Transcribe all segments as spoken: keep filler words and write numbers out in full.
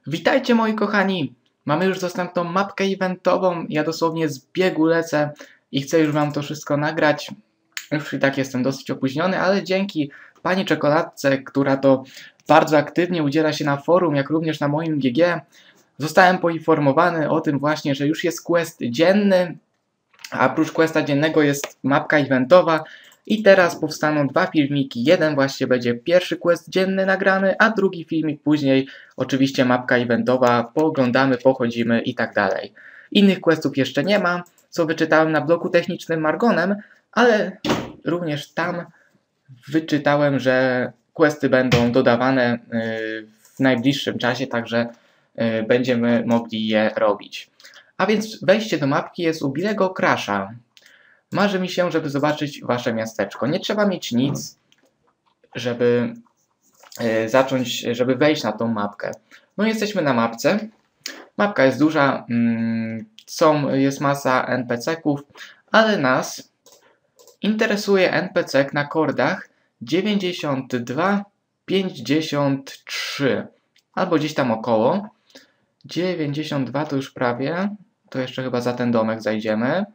Witajcie moi kochani! Mamy już dostępną mapkę eventową. Ja dosłownie z biegu lecę i chcę już wam to wszystko nagrać. Już i tak jestem dosyć opóźniony, ale dzięki pani Czekoladce, która to bardzo aktywnie udziela się na forum, jak również na moim G G, zostałem poinformowany o tym właśnie, że już jest quest dzienny, a oprócz questa dziennego jest mapka eventowa. I teraz powstaną dwa filmiki. Jeden właśnie będzie pierwszy quest dzienny nagrany, a drugi filmik później oczywiście mapka eventowa. Pooglądamy, pochodzimy i tak dalej. Innych questów jeszcze nie ma, co wyczytałem na bloku technicznym Margonem, ale również tam wyczytałem, że questy będą dodawane w najbliższym czasie, także będziemy mogli je robić. A więc wejście do mapki jest u Bilego Crasha. Marzy mi się, żeby zobaczyć wasze miasteczko. Nie trzeba mieć nic, żeby y, zacząć, żeby wejść na tą mapkę. No jesteśmy na mapce. Mapka jest duża, mm, są, jest masa N P C-ków, ale nas interesuje N P C na kordach dziewięćdziesiąt dwa pięćdziesiąt trzy. Albo gdzieś tam około. dziewięćdziesiąt dwa to już prawie. To jeszcze chyba za ten domek zajdziemy.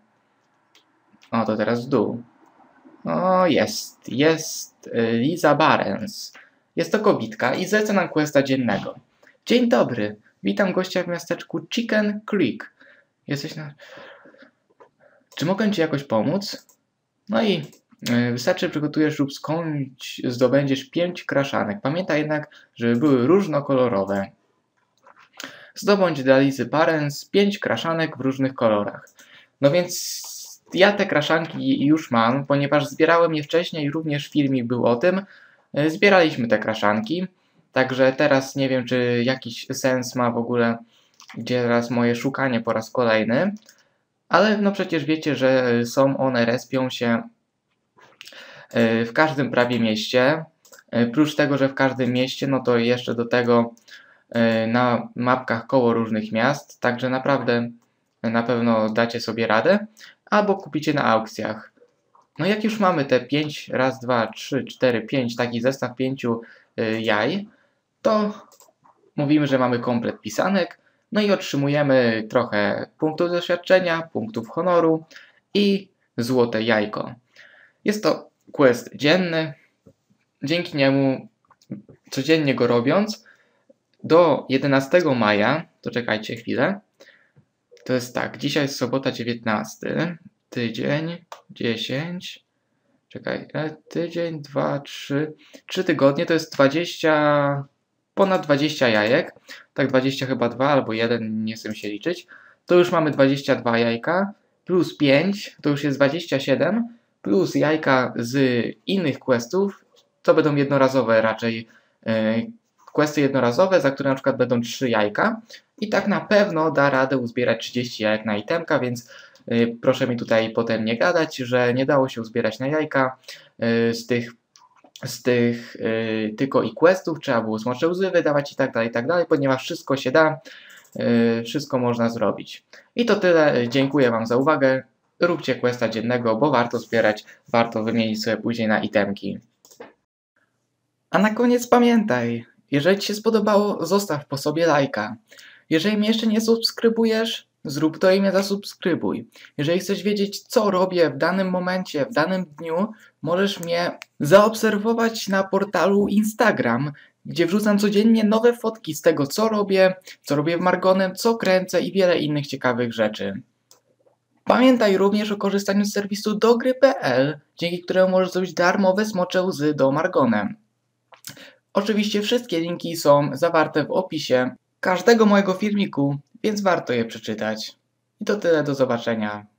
O, to teraz w dół. O, jest. Jest Liza Barnes. Jest to kobitka i zlecę nam questa dziennego. Dzień dobry. Witam gościa w miasteczku Chicken Creek. Jesteś na... Czy mogę ci jakoś pomóc? No i yy, wystarczy przygotujesz lub skądś zdobędziesz pięć kraszanek. Pamiętaj jednak, żeby były różnokolorowe. Zdobądź dla Lizy Barnes pięć kraszanek w różnych kolorach. No więc ja te kraszanki już mam, ponieważ zbierałem je wcześniej, również filmik był o tym. Zbieraliśmy te kraszanki, także teraz nie wiem, czy jakiś sens ma w ogóle, gdzie teraz moje szukanie po raz kolejny. Ale no przecież wiecie, że są one, respią się w każdym prawie mieście. Prócz tego, że w każdym mieście, no to jeszcze do tego na mapkach koło różnych miast, także naprawdę na pewno dacie sobie radę. Albo kupicie na aukcjach. No jak już mamy te pięć, raz, dwa, trzy, cztery, pięć, taki zestaw pięciu y, jaj, to mówimy, że mamy komplet pisanek, no i otrzymujemy trochę punktów doświadczenia, punktów honoru i złote jajko. Jest to quest dzienny, dzięki niemu codziennie go robiąc, do jedenastego maja, to czekajcie chwilę, to jest tak, dzisiaj jest sobota dziewiętnasty, tydzień, dziesięć, czekaj, tydzień, dwa, trzy, trzy tygodnie to jest dwadzieścia, ponad dwadzieścia jajek, tak dwadzieścia chyba dwa albo jeden, nie chcę się liczyć, to już mamy dwadzieścia dwa jajka, plus pięć, to już jest dwadzieścia siedem, plus jajka z innych questów, to będą jednorazowe raczej, yy, questy jednorazowe, za które na przykład będą trzy jajka. I tak na pewno da radę uzbierać trzydzieści jajek na itemka, więc y, proszę mi tutaj potem nie gadać, że nie dało się uzbierać na jajka y, z tych, z tych y, tylko i questów, trzeba było smocze łzy wydawać i tak dalej, i tak dalej, ponieważ wszystko się da, y, wszystko można zrobić. I to tyle, dziękuję wam za uwagę, róbcie questa dziennego, bo warto zbierać, warto wymienić sobie później na itemki. A na koniec pamiętaj, jeżeli ci się spodobało, zostaw po sobie lajka. Jeżeli mnie jeszcze nie subskrybujesz, zrób to i mnie zasubskrybuj. Jeżeli chcesz wiedzieć, co robię w danym momencie, w danym dniu, możesz mnie zaobserwować na portalu Instagram, gdzie wrzucam codziennie nowe fotki z tego, co robię, co robię w Margonem, co kręcę i wiele innych ciekawych rzeczy. Pamiętaj również o korzystaniu z serwisu dogry kropka p l, dzięki któremu możesz zrobić darmowe smocze łzy do Margonem. Oczywiście wszystkie linki są zawarte w opisie każdego mojego filmiku, więc warto je przeczytać. I to tyle, do zobaczenia.